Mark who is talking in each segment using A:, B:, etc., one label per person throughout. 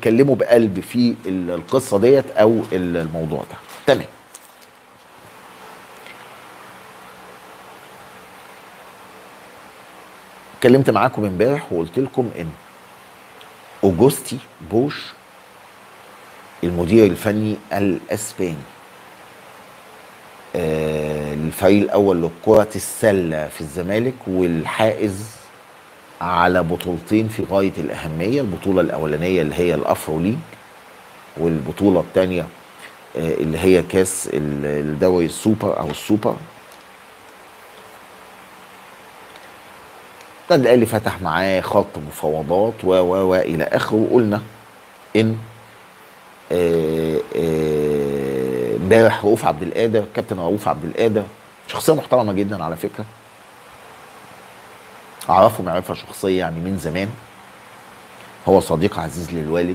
A: بيتكلموا بقلب في القصه ديت او الموضوع ده. تمام. اتكلمت معاكم امبارح وقلت لكم ان اوجوستي بوش المدير الفني الاسباني الفريق الاول لكرة السلة في الزمالك، والحائز على بطولتين في غاية الأهمية. البطولة الأولانية اللي هي الأفرو ليج، والبطولة الثانية اللي هي كاس الدوري السوبر أو السوبر. النادي الأهلي فتح معاه خط مفاوضات و إلى آخره. وقلنا إن امبارح رؤوف عبد القادر، كابتن رؤوف عبد القادر شخصية محترمة جدا على فكرة، أعرفه معرفة شخصية يعني من زمان، هو صديق عزيز للوالد.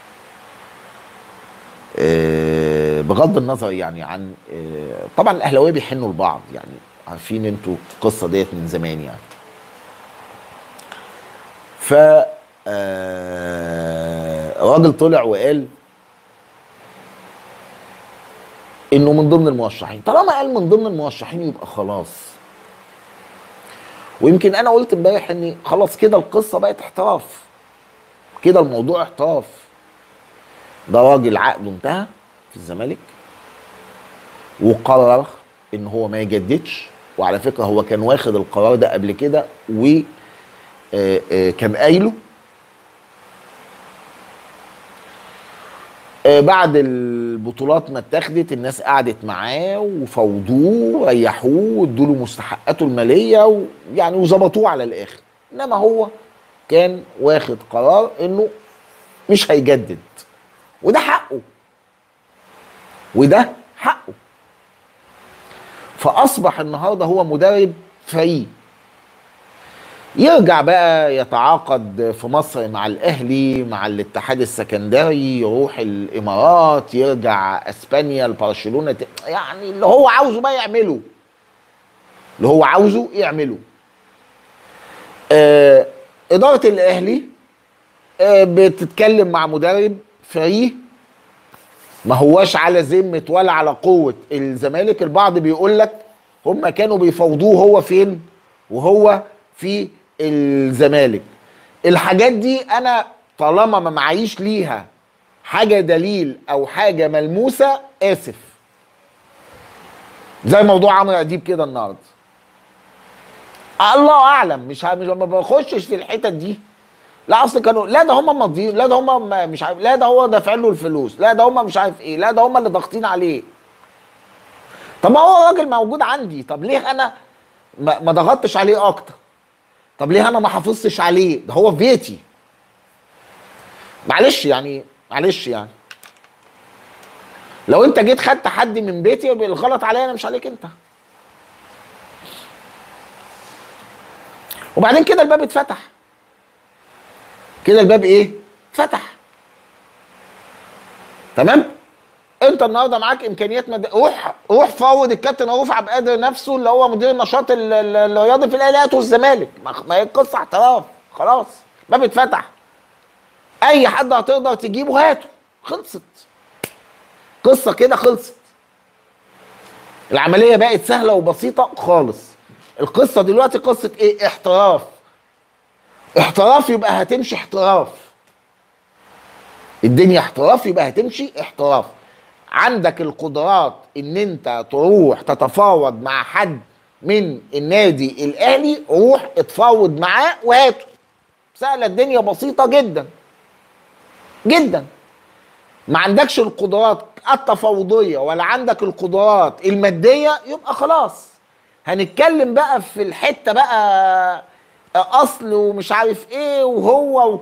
A: بغض النظر يعني عن طبعا الأهلاوية بيحنوا لبعض، يعني عارفين انتوا القصة ديت من زمان يعني. ف الراجل طلع وقال انه من ضمن المرشحين. طالما قال من ضمن المرشحين يبقى خلاص. ويمكن انا قلت امبارح ان خلاص كده القصه بقت احتراف، كده الموضوع احتراف. ده راجل عقده انتهى في الزمالك وقرر ان هو ما يجددش. وعلى فكره هو كان واخد القرار ده قبل كده، و كان قايله بعد البطولات ما اتاخدت الناس قعدت معاه وفوضوه وريحوه وادوا له مستحقاته الماليه يعني وظبطوه على الاخر. انما هو كان واخد قرار انه مش هيجدد، وده حقه، وده حقه. فاصبح النهارده هو مدرب فري، يرجع بقى يتعاقد في مصر مع الاهلي، مع الاتحاد السكندري، يروح الامارات، يرجع اسبانيا، لبرشلونه، يعني اللي هو عاوزه بقى يعمله، اللي هو عاوزه يعمله. اداره الاهلي بتتكلم مع مدرب فري ما هواش على ذمه ولا على قوه الزمالك. البعض بيقول لك هم كانوا بيفاوضوه هو فين وهو في الزمالك. الحاجات دي انا طالما ما معيش ليها حاجه دليل او حاجه ملموسه اسف. زي موضوع عمرو اديب كده النهارده، الله اعلم، مش ما بخشش في الحتت دي. لا اصل كانوا، لا ده هم ماضيين، لا ده هم مش عارف، لا ده هو دافع له الفلوس، لا ده هم مش عارف ايه، لا ده هم اللي ضاغطين عليه. طب ما هو راجل موجود عندي، طب ليه انا ما ضغطتش عليه اكتر؟ طب ليه انا ما حافظتش عليه؟ ده هو في بيتي. معلش يعني، معلش يعني لو انت جيت خدت حد من بيتي يبقى الغلط عليا انا مش عليك انت. وبعدين كده الباب اتفتح، كده الباب ايه؟ اتفتح. تمام؟ انت النهارده معاك امكانيات روح فوض الكابتن رؤوف عبد القادر نفسه اللي هو مدير النشاط الرياضي في الاهلي والزمالك. ما هي القصه احتراف، خلاص الباب اتفتح. اي حد هتقدر تجيبه هاته، خلصت قصه كده، خلصت. العمليه بقت سهله وبسيطه خالص. القصه دلوقتي قصه ايه؟ احتراف. احتراف يبقى هتمشي احتراف، الدنيا احتراف يبقى هتمشي احتراف. عندك القدرات ان انت تروح تتفاوض مع حد من النادي الاهلي، روح اتفاوض معاه وهاته. سهله الدنيا، بسيطه جدا جدا. ما عندكش القدرات التفاوضيه ولا عندك القدرات الماديه، يبقى خلاص هنتكلم بقى في الحته بقى اصل ومش عارف ايه وهو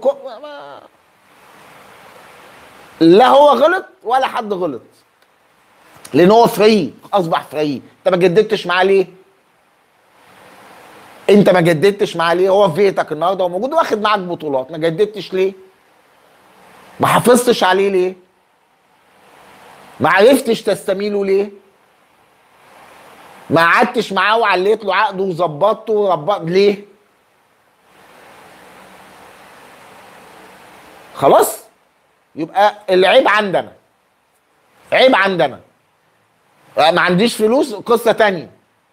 A: لا هو غلط ولا حد غلط، لان هو فري، اصبح فري. انت ما جددتش معاه ليه؟ انت ما جددتش معاه ليه؟ هو في بيتك النهارده وموجود واخد معاك بطولات، ما جددتش ليه؟ ما حافظتش عليه ليه؟ ما عرفتش تستميله ليه؟ ما قعدتش معاه وعليت له عقده وظبطته وربط ليه؟ خلاص يبقى العيب عندنا، عيب عندنا. ما عنديش فلوس قصه تانية.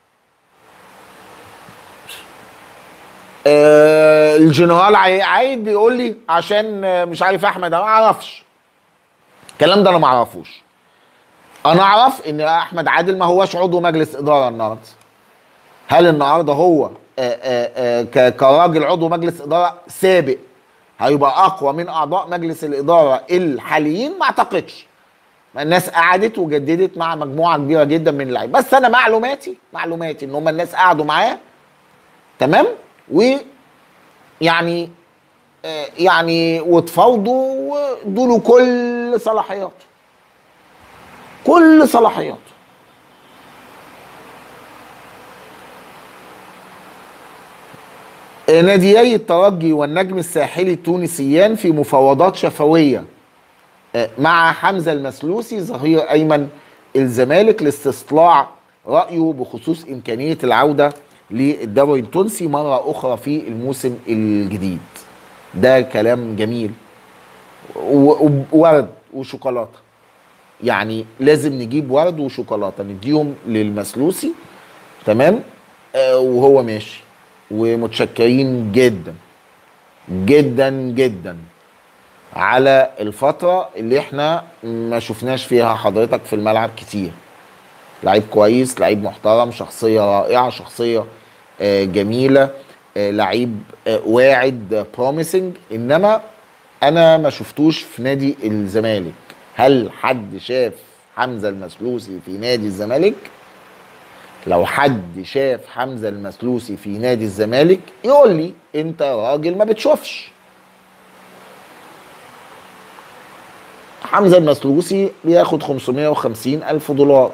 A: الجنرال عايد بيقول لي عشان مش عارف احمد، ما اعرفش الكلام ده، انا ما اعرفوش. انا اعرف ان احمد عادل ما هوش عضو مجلس اداره النهارده. هل النهارده هو كراجل عضو مجلس اداره سابق هيبقى اقوى من اعضاء مجلس الاداره الحاليين؟ ما اعتقدش. الناس قعدت وجددت مع مجموعه كبيره جدا من اللعيبه، بس انا معلوماتي ان هم الناس قعدوا معاه تمام، ويعني يعني وتفاوضوا وادوا له كل صلاحياته، كل صلاحياته. ناديي الترجي والنجم الساحلي التونسيان في مفاوضات شفويه مع حمزه المسلوسي ظهير ايمن الزمالك لاستطلاع رايه بخصوص امكانيه العوده للدوري التونسي مره اخرى في الموسم الجديد. ده كلام جميل، وورد وشوكولاته. يعني لازم نجيب ورد وشوكولاته نديهم للمسلوسي تمام وهو ماشي. ومتشكرين جدا جدا جدا على الفترة اللي احنا ما شفناش فيها حضرتك في الملعب كتير. لعيب كويس، لعيب محترم، شخصية رائعة، شخصية جميلة، لعيب واعد بروميسنج. انما انا ما شفتوش في نادي الزمالك. هل حد شاف حمزة المسلوسي في نادي الزمالك؟ لو حد شاف حمزة المسلوسي في نادي الزمالك يقول لي انت راجل ما بتشوفش. حمزة المسلوسي بياخد 550 ألف دولار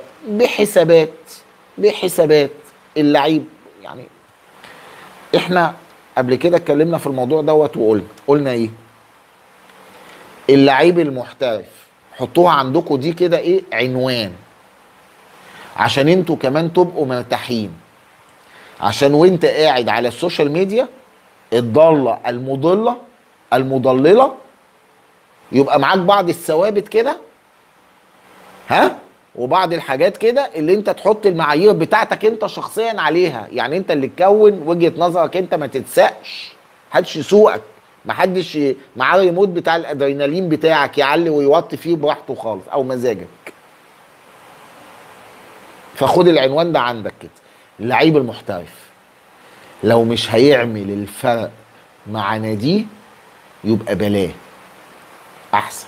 A: بحسابات اللعيب. يعني احنا قبل كده اتكلمنا في الموضوع دوت وقلنا ايه؟ اللعيب المحترف حطوها عندكم دي كده ايه عنوان، عشان انتوا كمان تبقوا مرتاحين، عشان وانت قاعد على السوشيال ميديا الضالة المضللة يبقى معاك بعض الثوابت كده، ها، وبعض الحاجات كده اللي انت تحط المعايير بتاعتك انت شخصيا عليها. يعني انت اللي تكون وجهة نظرك، انت ما تتسقش، محدش يسوقك، محدش معاه الريموت بتاع الادرينالين بتاعك يعلي ويوطي فيه براحته خالص او مزاجك. فخد العنوان ده عندك كده. اللعيب المحترف لو مش هيعمل الفرق مع ناديه يبقى بلاه احسن.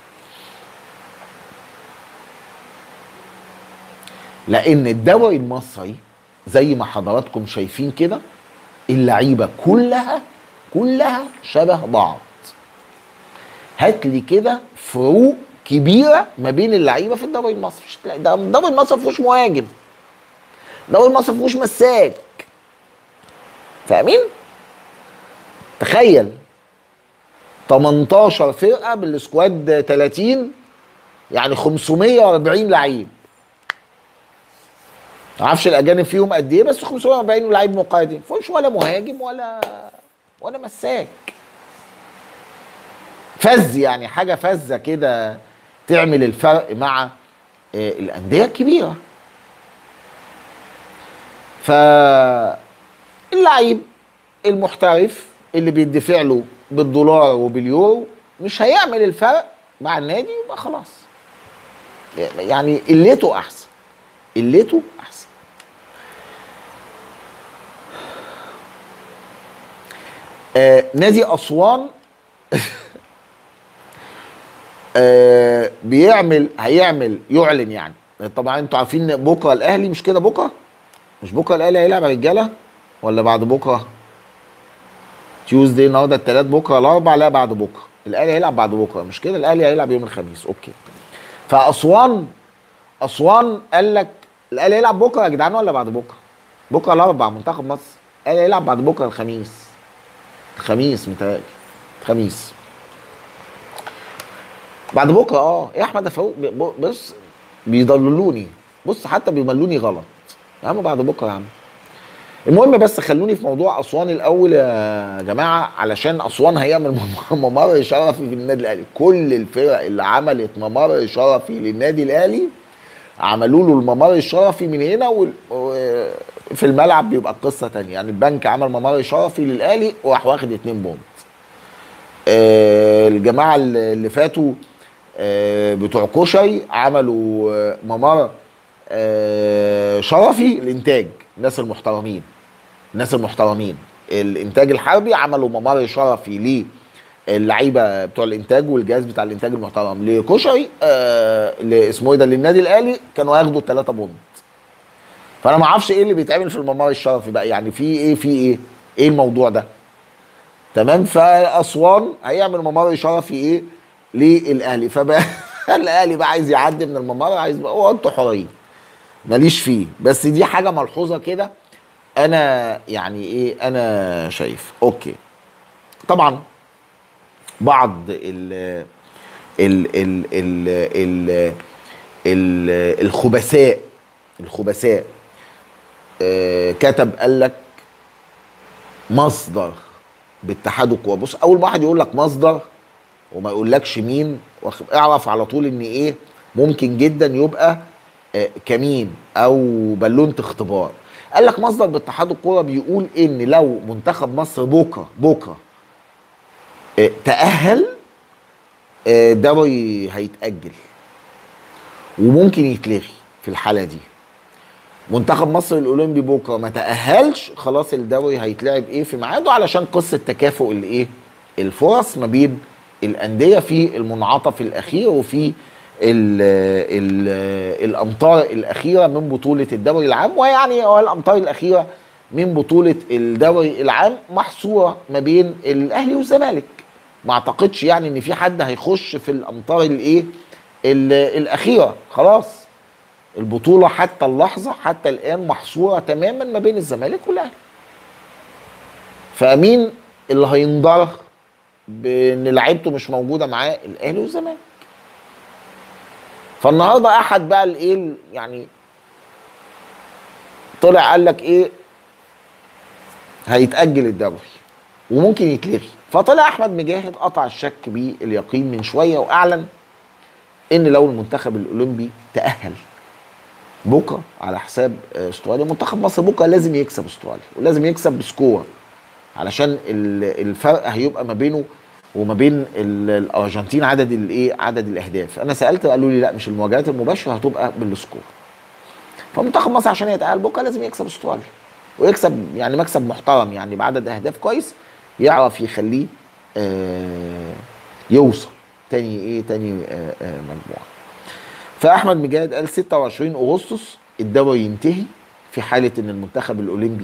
A: لان الدوري المصري زي ما حضراتكم شايفين كده اللعيبه كلها شبه بعض. هات لي كده فروق كبيره ما بين اللعيبه في الدوري المصري. الدوري المصري ما فيهوش مهاجم، الدوري المصري ما فيهوش مساك، فاهمين؟ تخيل 18 فرقه بالسكواد 30، يعني 540 لعيب. ما اعرفش الاجانب فيهم قد ايه، بس 540 لعيب مقاتل، ما فيهوش ولا مهاجم ولا مساك. فز، يعني حاجه فزه كده تعمل الفرق مع الانديه الكبيره. فاللعيب المحترف اللي بيدفع له بالدولار وباليورو مش هيعمل الفرق مع النادي، يبقى خلاص يعني قلته احسن، قلته احسن. نادي اسوان يعلن يعني. طبعا انتوا عارفين بكره الاهلي، مش كده؟ مش بكره الاهلي هيلعب يا رجاله ولا بعد بكره؟ تيوزداي النهارده الثلاث، بكره الاربع، لا بعد بكره. الاهلي هيلعب بعد بكره، مش كده؟ الاهلي هيلعب يوم الخميس، اوكي. فاسوان قال لك الاهلي هيلعب بكره يا جدعان ولا بعد بكره؟ بكره الاربع منتخب مصر، الاهلي هيلعب بعد بكره الخميس متهيألي الخميس بعد بكره. يا احمد فاروق بص بيضللوني، بص حتى بيملوني غلط يا عم. بعد بكره يا عم. المهم بس خلوني في موضوع اسوان الاول يا جماعه، علشان اسوان هيعمل ممر شرفي في النادي الاهلي. كل الفرق اللي عملت ممر شرفي للنادي الاهلي عملوا له الممر الشرفي من هنا في الملعب بيبقى قصه تانية. يعني البنك عمل ممر شرفي للاهلي وراح واخد 2 بونت. الجماعه اللي فاتوا بتوع كشري عملوا ممر شرفي الانتاج. الناس المحترمين الانتاج الحربي عملوا ممر شرفي للعيبه بتوع الانتاج والجهاز بتاع الانتاج المحترم لكشري اسمه ايه ده للنادي الاهلي، كانوا هياخدوا 3 بونت. فانا ما اعرفش ايه اللي بيتعمل في الممر الشرفي بقى، يعني ايه الموضوع ده. تمام. فاسوان هيعمل ممر شرفي للاهلي، فبقى الاهلي بقى عايز يعدي من الممر، عايز بقى هو انتوا حرين ماليش فيه. بس دي حاجه ملحوظه كده، انا يعني انا شايف اوكي. طبعا بعض ال ال ال ال ال ال الخبثاء كتب قال لك مصدر باتحاد الكوره. بص، اول واحد يقول لك مصدر وما يقولكش مين، اعرف على طول ان ممكن جدا يبقى كمين او بالونة اختبار. قال لك مصدر باتحاد الكوره بيقول ان لو منتخب مصر بكره تأهل، الدوري هيتأجل وممكن يتلغي. في الحالة دي منتخب مصر الأولمبي بكره ما تأهلش، خلاص الدوري هيتلعب في ميعاده، علشان قصة تكافؤ الفرص ما بين الأندية في المنعطف الأخير وفي الأمتار الأخيرة من بطولة الدوري العام. ويعني الأمتار الأخيرة من بطولة الدوري العام محصورة ما بين الأهلي والزمالك. ما اعتقدش يعني ان في حد هيخش في الامتار الاخيره. خلاص البطوله حتى اللحظه حتى الان محصوره تماما ما بين الزمالك والاهلي. فمين اللي هينضر بان لعيبته مش موجوده معاه؟ الاهلي والزمالك. فالنهارده احد بقى يعني طلع قال لك هيتاجل الدوري وممكن يتلغي. فطلع احمد مجاهد قطع الشك باليقين من شويه واعلن ان لو المنتخب الاولمبي تاهل بكره على حساب استراليا، منتخب مصر بكره لازم يكسب استراليا ولازم يكسب بسكور، علشان الفرق هيبقى ما بينه وما بين الارجنتين عدد الاهداف. انا سالت قالوا لي لا، مش المواجهات المباشره هتبقى بالسكور. فمنتخب مصر عشان يتاهل بكره لازم يكسب استراليا ويكسب يعني مكسب محترم، يعني بعدد اهداف كويس يعرف يخليه يوصل تاني مجموعه. فاحمد مجاهد قال 26 اغسطس الدوري ينتهي في حاله ان المنتخب الاولمبي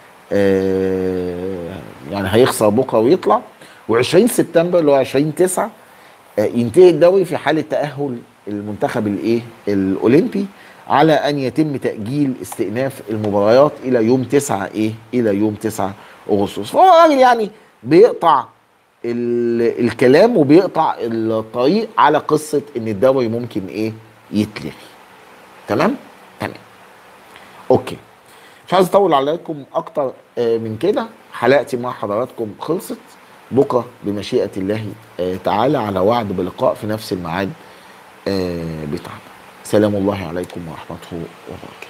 A: يعني هيخسر بكره ويطلع، و20 سبتمبر اللي هو 20/9 ينتهي الدوري في حاله تاهل المنتخب الاولمبي، على ان يتم تاجيل استئناف المباريات الى يوم 9 اغسطس. فهو راجل يعني بيقطع الكلام وبيقطع الطريق على قصه ان الدوري ممكن يتلغي. تمام اوكي. مش عايز اطول عليكم اكتر من كده. حلقتي مع حضراتكم خلصت. بكره بمشيئه الله تعالى على وعد بلقاء في نفس الميعاد بتاعنا. سلام الله عليكم ورحمته وبركاته.